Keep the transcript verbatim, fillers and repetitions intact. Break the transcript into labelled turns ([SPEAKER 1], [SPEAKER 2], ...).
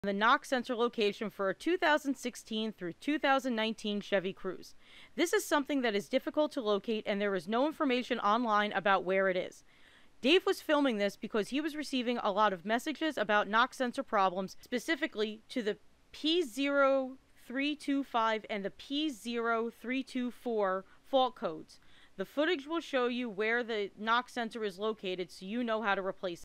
[SPEAKER 1] the knock sensor location for a two thousand sixteen through two thousand nineteen Chevy Cruze. This is something that is difficult to locate, and there is no information online about where it is. Dave was filming this because he was receiving a lot of messages about knock sensor problems, specifically to the P zero three two five and the P zero three two four fault codes. The footage will show you where the knock sensor is located so you know how to replace it.